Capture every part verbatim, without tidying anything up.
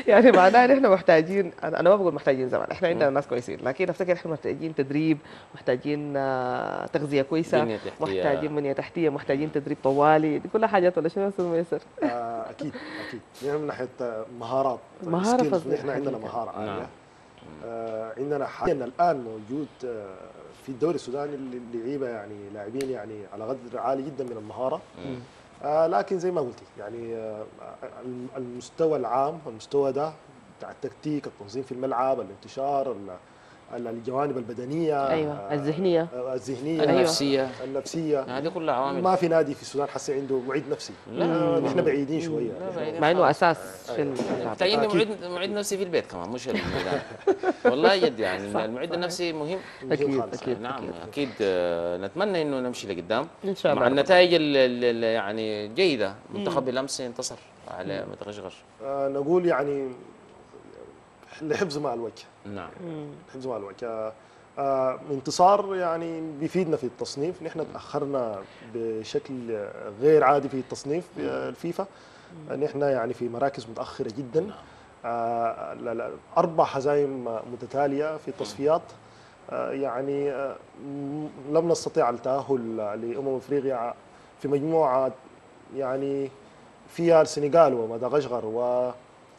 يعني معناه ان احنا محتاجين، انا أنا ما بقول محتاجين زمان، احنا عندنا ناس كويسين، لكن افتكر احنا محتاجين تدريب، محتاجين آه، تغذيه كويسه، بنية تحتية. محتاجين بنيه تحتيه، محتاجين تدريب طوالي، دي كلها حاجات ولا شنو يا استاذ ميسر؟ آه، اكيد اكيد يعني من ناحيه آه، مهارات مهاره سكيلز، فظيعه ونحن عندنا حقيقه. مهاره نعم. عاليه. آه، عندنا حاليا الان موجود آه، في الدوري السوداني اللي- لعيبه يعني لاعبين يعني على قدر عالي جدا من المهاره. آه، لكن زي ما قلتي يعني آه، الم- المستوى العام، المستوى ده بتاع التكتيك، التنظيم في الملعب، الانتشار، ال- ال- الجوانب البدنيه، ايوه آه، الذهنيه. آه، الذهنيه، ايوه. النفسية. النفسيه. هذه كلها عوامل. ما في نادي في السودان حسي عنده معيد نفسي. لا آه، نحن بعيدين مم. شويه لا، نحن. بعيدين مع انه خالص. اساس في أيوة. الملعب. محتاجين أكيد. معيد معيد نفسي في البيت كمان، مش الميدان. والله جد يعني صح، المعد صحيح. النفسي مهم. مهم اكيد خالص. اكيد نعم أكيد. اكيد. آه، نتمنى انه نمشي لقدام ان شاء الله مع رب النتائج ال- ال- ال- يعني جيده. منتخب بالامس انتصر على مدغشقر. آه، نقول يعني لحفظ مع الوجه، نعم. حفظ مع الوجه. آه، آه، انتصار يعني بيفيدنا في التصنيف. نحن تاخرنا بشكل غير عادي في التصنيف آه، الفيفا. نحن يعني في مراكز متاخره جدا. آه، لا- لا، اربع هزائم متتاليه في التصفيات. آه، يعني آه، م- لم نستطيع التاهل لامم افريقيا في مجموعه يعني فيها السنغال ومدغشقر و آه،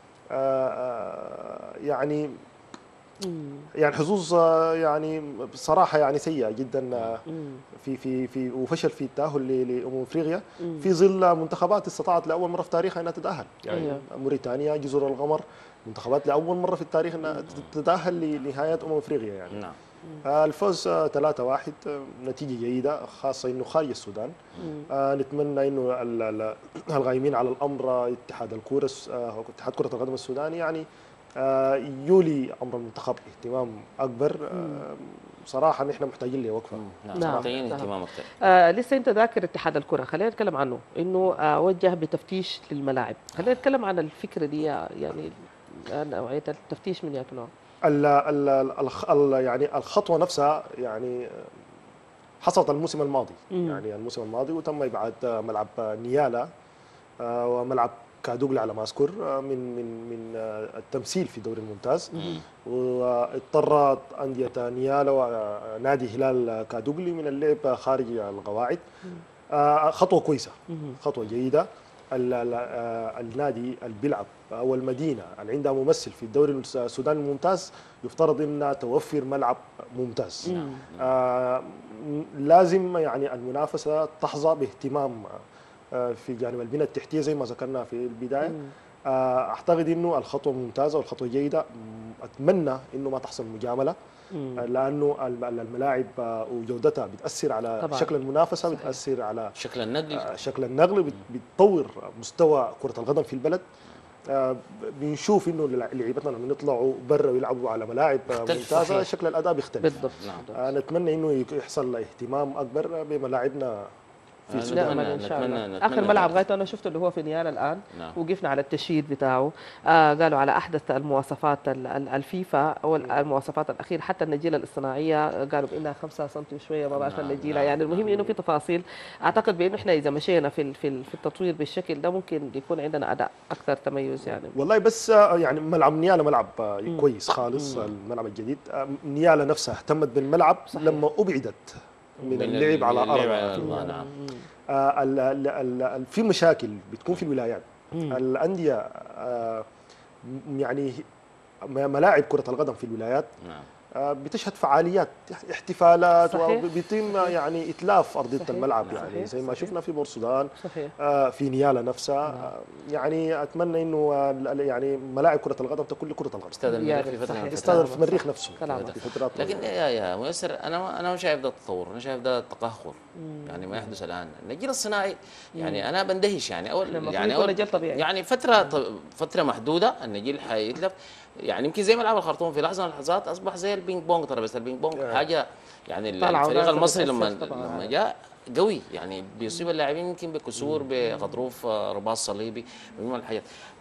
آه، يعني يعني حظوظ آه، يعني بصراحه يعني سيئه جدا آه، في في في وفشل في التاهل ل- لامم افريقيا في ظل منتخبات استطاعت لاول مره في تاريخها انها تتاهل. يعني أيوة. موريتانيا، جزر القمر، منتخبات لاول مره في التاريخ انها تتاهل لنهايات امم افريقيا يعني. نعم. آه، الفوز آه، ثلاثة واحد آه، نتيجة جيدة، خاصة انه خارج السودان. آه، نتمنى انه ال- ال- الغايمين على الامر آه، اتحاد الكورة الس- آه، اتحاد كرة القدم السوداني يعني آه، يولي امر المنتخب اهتمام اكبر. آه، بصراحة نحن محتاجين لوقفة. نعم نعم. محتاجين نعم. اهتمام اكثر. آه لسه انت ذاكر اتحاد الكره، خلينا نتكلم عنه، انه آه وجه بتفتيش للملاعب، خلينا نتكلم عن الفكره دي يعني نوعيه التفتيش من ياك نوع. ال ال الخ- ال يعني الخطوة نفسها يعني حصلت الموسم الماضي. مم. يعني الموسم الماضي وتم ابعاد آه، ملعب آه، نيالا آه، وملعب كادوغلي على ما اذكر آه، من من من آه، التمثيل في الدوري الممتاز. واضطرت انديه نيالا ونادي هلال كادوغلي من اللعب خارج القواعد. آه، خطوه كويسه، خطوه جيده. ال- ال- آه، النادي اللي بيلعب او المدينه اللي عندها ممثل في الدوري السوداني الممتاز يفترض انها توفر ملعب ممتاز. آه، م- لازم يعني المنافسه تحظى باهتمام آه، في جانب البنيه التحتيه زي ما ذكرنا في البدايه. آه، اعتقد انه الخطوه ممتازه والخطوه جيده. م- اتمنى انه ما تحصل مجامله آه، لانه الم- الملاعب آه، وجودتها بتاثر على طبعاً. شكل المنافسه، صحيح. بتاثر على شكل النقل. آه، شكل النقل، بت- بتطور مستوى كره القدم في البلد. آه، بنشوف انه لعيبتنا لما يطلعوا برا ويلعبوا على ملاعب آه، يختلف. ممتازه صحيح. شكل الاداء بيختلف. بالضبط. نعم. آه، نتمنى انه يحصل اهتمام اكبر بملاعبنا في آه، السودان. نأمل نتمنى ان شاء الله. نتمنى اخر نتمنى ملعب ذلك. غايته انا شفته اللي هو في نيالا الان، نعم. وقفنا على التشييد بتاعه. آه قالوا على احدث المواصفات ال- ال- الفيفا او ال- المواصفات الاخيره، حتى النجيله الاصطناعيه قالوا بانها خمسة سم وشويه ما بعرف نعم، النجيله، نعم، يعني المهم نعم. انه في تفاصيل. اعتقد بانه احنا اذا مشينا في ال- في ال- في التطوير بالشكل ده ممكن يكون عندنا اداء اكثر تميز يعني. والله بس آه، يعني ملعب نيالا ملعب آه، كويس خالص. الملعب الجديد آه، نيالا نفسها اهتمت بالملعب صحيح. لما ابعدت من من اللعب على اللعب ارض. على الأرض. نعم. آه، ال- ال- ال- ال- في مشاكل بتكون في الولايات. الانديه آه، م- يعني م- ملاعب كره القدم في الولايات نعم. آه، بتشهد فعاليات احتفالات صحيح. وبيتم يعني اتلاف ارضيه صحيح. الملعب صحيح. يعني زي ما صحيح. شفنا في بورسودان صحيح. آه، في نيالا نفسها. آه، يعني اتمنى انه آه، ال- يعني ملاعب كره القدم تكون لكره القدم. استاذ المريخ يا في ريت. فتره صحيح. من استاذ الفترات. المريخ نفسه كلامك في فترات لكن طويلة. يا يا ميسر، انا انا ما شايف ده التطور، انا شايف ده التقهقر. يعني ما يحدث الان النجيل الصناعي، يعني انا بندهش يعني اول المفروض يعني يكون اول نجيل طبيعي. يعني فتره ط- فتره محدوده النجيل حيتلف. يعني يمكن زي ملعب الخرطوم في لحظه من اللحظات اصبح زي البينج بونج، ترابيزه البينج بونج آه. حاجه. يعني طالعة الفريق ونازلة المصري لما بتأثر طبعاً. لما جاء قوي، يعني بيصيب اللاعبين يمكن بكسور بغضروف آه، رباط صليبي، مجموعه الحاجات.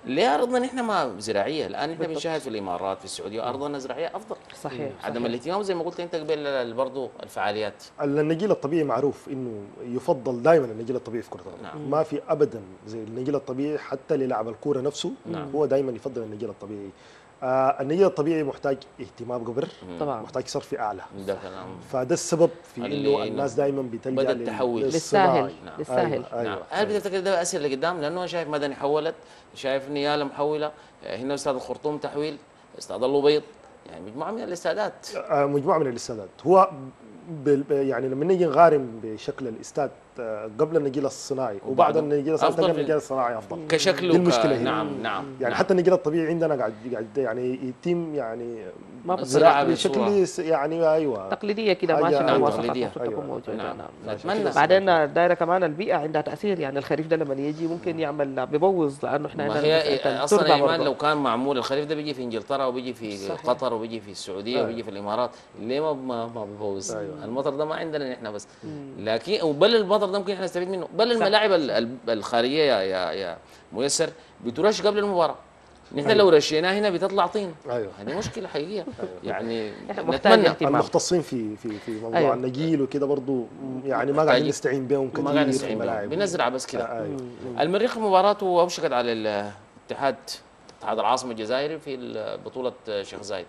ليه ارضنا نحن ما زراعيه؟ الان احنا بالضبط. بنشاهد في الامارات في السعوديه ارضنا زراعيه افضل. صحيح عدم صحيح. الاهتمام زي ما قلت انت قبل برضه الفعاليات. النجيل الطبيعي معروف انه يفضل دائما النجيل الطبيعي في كره القدم. نعم. ما في ابدا زي النجيل الطبيعي حتى للاعب الكوره نفسه. نعم. هو دائما يفضل النجيل الطبيعي. آه النجيل الطبيعي محتاج اهتمام قبر، طبعا محتاج صرف اعلى. ده كلام فده السبب في اللي انه الناس دائما بتلجا بدأ لل- التحول. للصناعي. للساهل نعم. للساهل. أيوة. نعم. هل بتفتكر ده اسهل لقدام؟ لانه انا شايف مدني حولت، شايف نياله محوله، هنا استاذ الخرطوم تحويل، استاذ اللبيض، يعني مجموعه من الاستادات. آه، مجموعه من الاستادات. هو بال- يعني لما نيجي نقارن بشكل الاستاد آه، قبل النجيل الصناعي وبعد وبعده. النجيل الصناعي أفضل تلقى في- النجيل الصناعي افضل. كشكله دي المشكلة ك... هنا. نعم نعم يعني نعم. حتى النجيل الطبيعي عندنا قاعد قاعد يعني يتم يعني ما بس زراعة بشكل بصورة س- يعني ايوه تقليديه كده حاجة- ماشيه أيوة. مواصفات تقليدية. المفروض تكون أيوة. موجوده. نعم. نعم. نتمنى بعدين دايره كمان البيئه عندها تاثير، يعني الخريف ده لما يجي ممكن يعمل ببوظ، لانه احنا ما عندنا هي مسألة اصلا التربة ايمان برضه. لو كان معمول الخريف ده بيجي في انجلترا وبيجي في صحيح. قطر وبيجي في السعوديه وبيجي في الامارات، ليه ما ما, ما بيفوز؟ أيوة. المطر ده ما عندنا نحن بس. لكن وبل المطر ده ممكن احنا نستفيد منه، بل الملاعب ال- ال- الخارجيه يا يا يا ميسر بترش قبل المباراه. نحن لو رشيناه هنا بتطلع طين. ايوه. هذه مشكله حقيقيه. يعني إحنا محتاج نتمنى اهتمام. المختصين في في في موضوع أيوة. أيوة. النجيل وكده برضو يعني ما قاعدين محتاجين. نستعين بهم كثير ما قاعد في نستعين بهم. الملاعب. بنزرع بس كده. آه، ايوه المريخ مباراته اوشكت على الاتحاد اتحاد العاصمه الجزائري في بطوله شيخ زايد.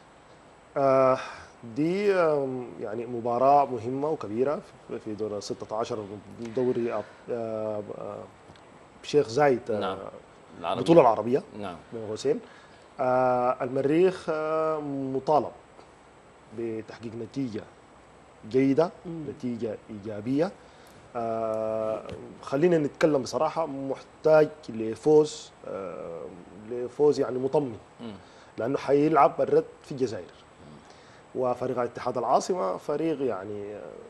آه دي آم، يعني مباراة مهمة وكبيرة في- في دور ستة عشر دوري آه، آه، شيخ زايد آه، نعم. العربية. البطولة العربية نعم. بين قوسين. آه المريخ آه مطالب بتحقيق نتيجة جيدة، نتيجة إيجابية. آه خلينا نتكلم بصراحة، محتاج لفوز آه لفوز يعني مطمن، مم. لأنه حيلعب الرد في الجزائر، وفريق اتحاد العاصمة فريق يعني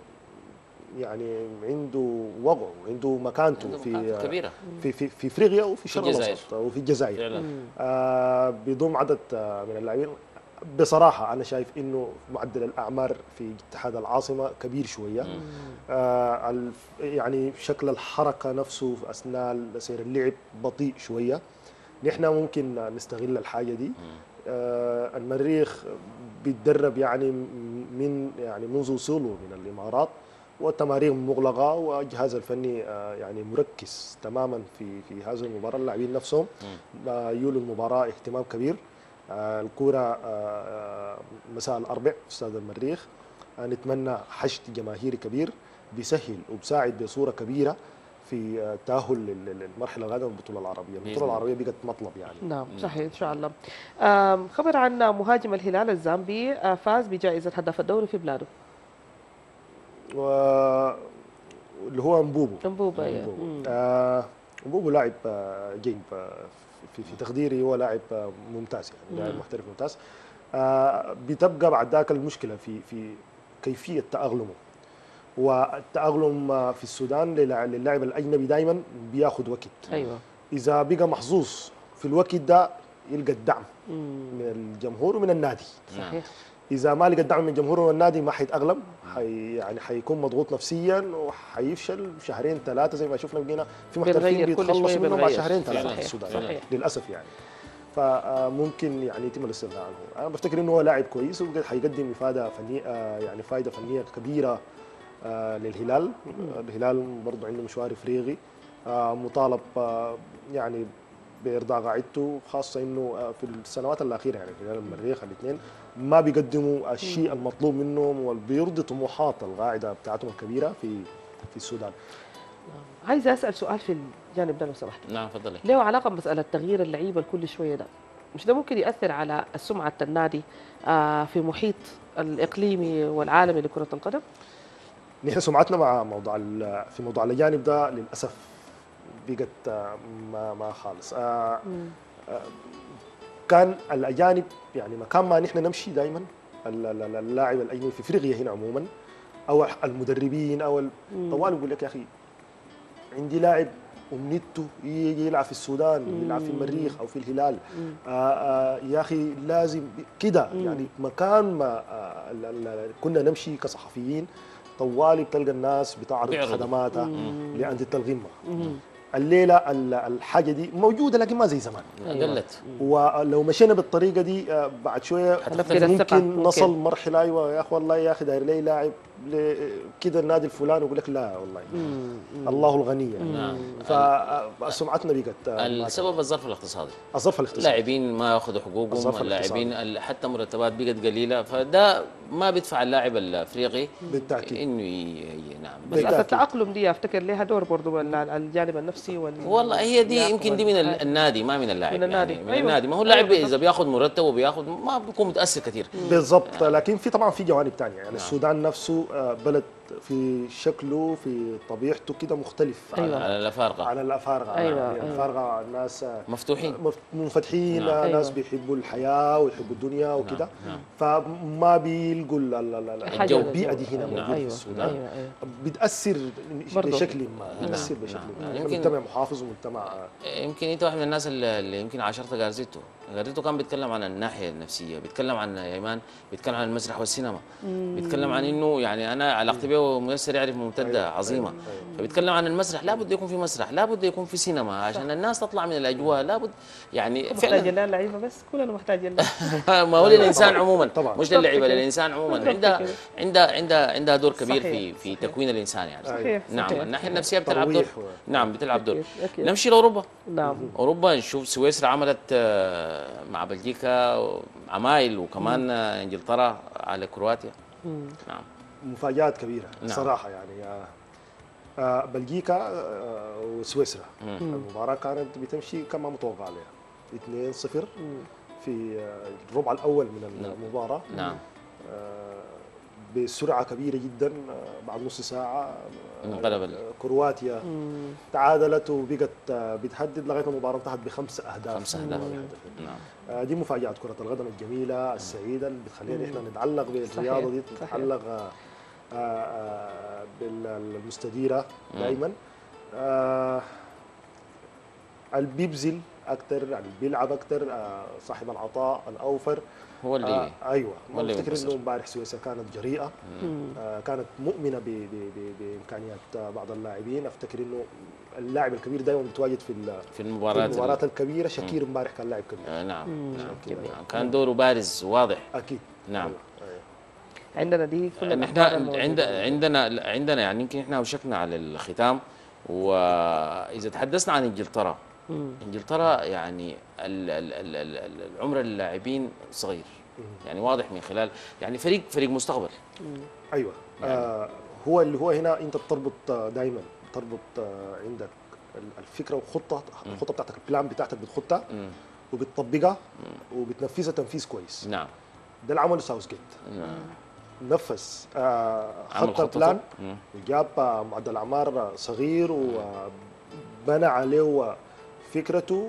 يعني عنده وضعه وعنده مكانته عنده في مكانته كبيرة. في في في افريقيا وفي الشرق الجزائر. الاوسط وفي الجزائر. فعلا. آه بيضم عدد آه من اللاعبين. بصراحه انا شايف انه معدل الاعمار في اتحاد العاصمه كبير شويه. آه الف- يعني شكل الحركه نفسه اثناء سير اللعب بطيء شويه. نحن ممكن نستغل الحاجه دي. آه المريخ بيتدرب يعني من يعني منذ وصوله من الامارات، والتمارين مغلقه والجهاز الفني آه، يعني مركز تماما في في هذه المباراه. اللاعبين نفسهم آه، يولوا المباراه اهتمام كبير. آه، الكوره آه، آه، مساء الاربع في استاد المريخ. آه، نتمنى حشد جماهيري كبير بيسهل وبساعد بصوره كبيره في آه، التاهل لل- للمرحله القادمه من البطوله العربيه. بإذن البطوله الله. العربيه بقت مطلب يعني. نعم صحيح ان شاء الله. آم، خبر عن مهاجم الهلال الزامبي آه، فاز بجائزه هداف الدوري في بلاده. و- اللي هو مبوبو. انبوبه يا. مبوبو. مم. آه مبوبو لاعب آه، جيد آه، في في تقديري هو لاعب آه، ممتاز يعني لاعب محترف ممتاز. آه بتبقى بعد ذاك المشكله في في كيفيه تاقلمه، والتاقلم آه، في السودان للع- للاعب الاجنبي دائما بياخذ وقت. ايوه. اذا بقى محظوظ في الوقت ده يلقى الدعم مم. من الجمهور ومن النادي. صحيح. اذا ما لقى الدعم من الجمهور والنادي ما حيتاقلم، حي يعني حيكون مضغوط نفسيا وحيفشل شهرين ثلاثه زي ما شفنا بقينا في محترفين بنغير كل بيتخلصوا شوية منهم بعد بنغير. شهرين ثلاثه صحيح. في السودان صحيح. للاسف يعني. فممكن يعني يتم الاستغناء عنه. انا بفتكر انه هو لاعب كويس وحيقدم افاده فنيه آه، يعني فائده فنيه كبيره آه، للهلال. الهلال برضه عنده مشوار افريقي آه، مطالب آه، يعني بارضاء قاعدته، خاصه انه آه، في السنوات الاخيره يعني الهلال والمريخ الاثنين ما بيقدموا الشيء المطلوب منهم وبيرضي طموحات القاعده بتاعتهم الكبيره في في السودان. عايزه اسال سؤال في الجانب ده لو سمحت. نعم تفضلي. له علاقه بمساله تغيير اللعيبه كل شويه ده، مش ده ممكن ياثر على سمعه النادي آه، في محيط الاقليمي والعالمي لكره القدم؟ نحن سمعتنا مع موضوع ال- في موضوع الاجانب ده للاسف بقت آه، ما ما خالص. آه، آه، كان الاجانب يعني مكان ما نحن نمشي دائما اللاعب الاجنبي في افريقيا هنا عموما او المدربين او ال- طوال يقول لك يا اخي عندي لاعب امنيته يجي يلعب في السودان يلعب في المريخ او في الهلال. آه آه يا اخي لازم كده يعني مكان ما آه ال- ال- كنا نمشي كصحفيين طوالي بتلقى الناس بتعرض بيعرضوا. خدماتها لانديه القمه. الليله ال- الحاجه دي موجوده لكن ما زي زمان. قلت. ولو مشينا بالطريقه دي آه، بعد شويه هنفقد الثقة. ممكن نصل ممكن. مرحله ايوه يا اخي والله يا اخي داير لي لاعب ل- كده النادي الفلاني يقول لك لا والله الله الغني يعني. نعم. فسمعتنا بقت آه، ما السبب الظرف الاقتصادي. الظرف الاقتصادي. اللاعبين ما ياخذوا حقوقهم، الظرف اللاعبين ال- حتى مرتبات بقت قليله، فده ما بيدفع اللاعب الافريقي بالتاكيد. انه ي- ي- نعم. بس بالتأكيد. التأقلم دي افتكر لها دور برضه الجانب النفسي وال والله هي دي اللياقة يمكن دي من ال- والحاجة. النادي ما من اللاعب. من النادي. يعني من أيوة. النادي، ما هو أيوة اللاعب بالضبط. اذا بياخذ مرتب وبياخذ ما بيكون متاثر كثير. بالضبط. لكن في طبعا في جوانب ثانيه يعني السودان نفسه آه، بلد في شكله في طبيعته كده مختلف أيوة. على الافارقه عن الافارقه. أيوة، يعني أيوة. الافارقه ناس مفتوحين. مف- منفتحين، نعم. ناس أيوة. بيحبوا الحياه ويحبوا الدنيا وكده. نعم. فما بيلقوا ال- ال- ال- ال- الحاجة البيئه دي هنا أيوة. موجوده في أيوة. السودان. أيوة. أيوة. بتاثر برضو. بشكل ما بتاثر نعم. بشكل نعم. ما. يمكن- مجتمع محافظ ومجتمع يمكن انت واحد من الناس اللي اللي يمكن عاشرت جارزيتو. جارزيتو كان بيتكلم عن الناحيه النفسيه، بيتكلم عن يا ايمان، بيتكلم عن المسرح والسينما، بيتكلم عن انه يعني انا علاقتي به ميسر يعرف ممتده عظيمه، فبيتكلم عن المسرح، لابد يكون في مسرح، لابد يكون في سينما عشان الناس تطلع من الاجواء، لابد يعني محتاج فعلا لها لعيبه بس كلنا محتاجين لها. ما هو للانسان عموما طبعاً. مش للعيبه، بالضبط كده. للانسان عموما بالضبط عندها كده. عندها عندها عندها دور كبير صحيح. في في صحيح. تكوين الانسان يعني. صحيح. نعم، صحيح. الناحيه النفسيه بتلعب دور. ترويح و- نعم بتلعب دور. أكيد. أكيد. نمشي لاوروبا. نعم. اوروبا نشوف سويسرا عملت آه، مع بلجيكا عمايل، وكمان آه، انجلترا على كرواتيا. نعم. مفاجآت كبيره نعم. صراحه يعني. آه، آه، بلجيكا آه، وسويسرا المباراه كانت بتمشي كما متوقع عليها اثنين صفر في آه، الربع الاول من المباراه. نعم. آه، بسرعه كبيره جدا آه، بعد نص ساعه آه، انقلب ال- كرواتيا تعادلت وبقت آه، بتهدد لغايه المباراه انتهت بخمس اهداف. خمس أهداف. مم. نعم. آه، دي مفاجات كره القدم الجميله السعيده اللي بتخلينا احنا نتعلق بالرياضه دي، صحيح. نتعلق آه، آه، آه، بالمستديره دائما. آه، اللي بيبذل اكثر، اللي بيلعب اكثر، آه، صاحب العطاء الاوفر هو اللي آه ايوه. هو اللي افتكر بينتصر. انه امبارح سويسرا كانت جريئه، آه كانت مؤمنه ب- ب- ب- بامكانيات آه، بعض اللاعبين. افتكر انه اللاعب الكبير دايما بيتواجد في ال- في في المباريات ال- المباريات الكبيره. شكير امبارح كان لاعب كبير. آه، نعم. نعم. كبير. نعم. كان دوره بارز واضح. اكيد. نعم. أيوة. أيوة. عندنا دي كل نحن الأخبار الموجودة. عند عندنا عندنا يعني يمكن احنا وشكنا على الختام، واذا تحدثنا عن انجلترا، انجلترا يعني ال- ال- ال- ال- ال- العمر اللاعبين صغير، يعني واضح من خلال يعني فريق فريق مستقبل. ايوه. آه هو اللي هو هنا انت بتربط دائما تربط آه عندك الفكره وخطه الخطه بتاعتك، البلان بتاعتك بتخطها مم. وبتطبقها وبتنفذها تنفيذ كويس. نعم. ده اللي عمله ساوث جيت. نعم. نفذ آه عمل خط خطته. البلان مم. وجاب آه، معدل اعمار صغير وبنى عليه فكرته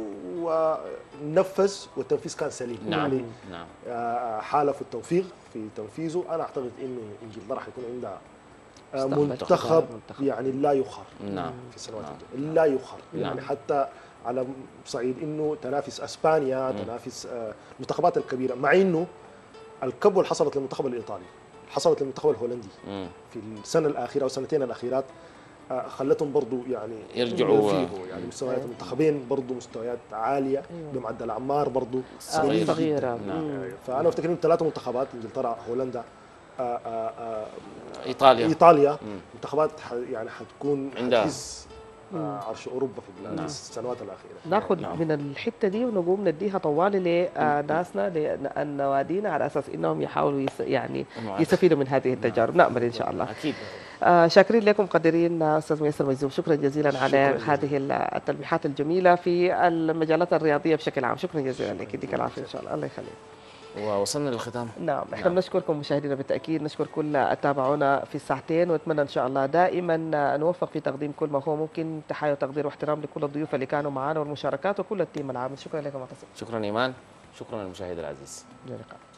ونفذ والتنفيذ كان سليم. نعم. يعني نعم. آه، حالف التوفيق في تنفيذه. انا اعتقد انه انجلترا حيكون عندها آه، مستقبل. منتخب منتخب. يعني لا يخر نعم. في السنوات نعم. الجايه، لا يخر. نعم. يعني حتى على صعيد انه تنافس اسبانيا، تنافس آه، المنتخبات الكبيره، مع انه الكبوه اللي حصلت للمنتخب الايطالي، حصلت للمنتخب الهولندي مم. في السنه الاخيره او السنتين الاخيرات، آه، خلتهم برضو يعني يرجعوا. يفيقوا. يعني مستويات المنتخبين برضو مستويات عاليه بمعدل اعمار برضو صغير. صغيرة. نعم. مم. فانا افتكر انه ثلاثه منتخبات انجلترا، هولندا، آه، آه، آه، ايطاليا. ايطاليا، منتخبات ح- يعني حتكون عندها. حتهز آه، عرش اوروبا في ال- في السنوات الاخيره. ناخذ نعم. من الحته دي ونقوم نديها طوالي لناسنا لنوادينا على اساس انهم يحاولوا يس يعني نعم. يستفيدوا من هذه التجارب. نامل ان شاء الله. اكيد. آه شاكرين لكم مقدرين استاذ ميسر مجزوم، شكرا جزيلا على شكراً هذه التلميحات الجميله في المجالات الرياضيه بشكل عام. شكرا جزيلا لك، يديك العافيه ان شاء الله. الله يخليك. ووصلنا للختام. نعم، احنا نعم. بنشكركم مشاهدينا بالتاكيد، نشكر كل التابعونا في الساعتين، ونتمنى ان شاء الله دائما نوفق في تقديم كل ما هو ممكن. تحيه وتقدير واحترام لكل الضيوف اللي كانوا معنا والمشاركات وكل التيم العامل. شكرا لكم معتصم. شكرا ايمان، شكرا للمشاهد العزيز. الى اللقاء.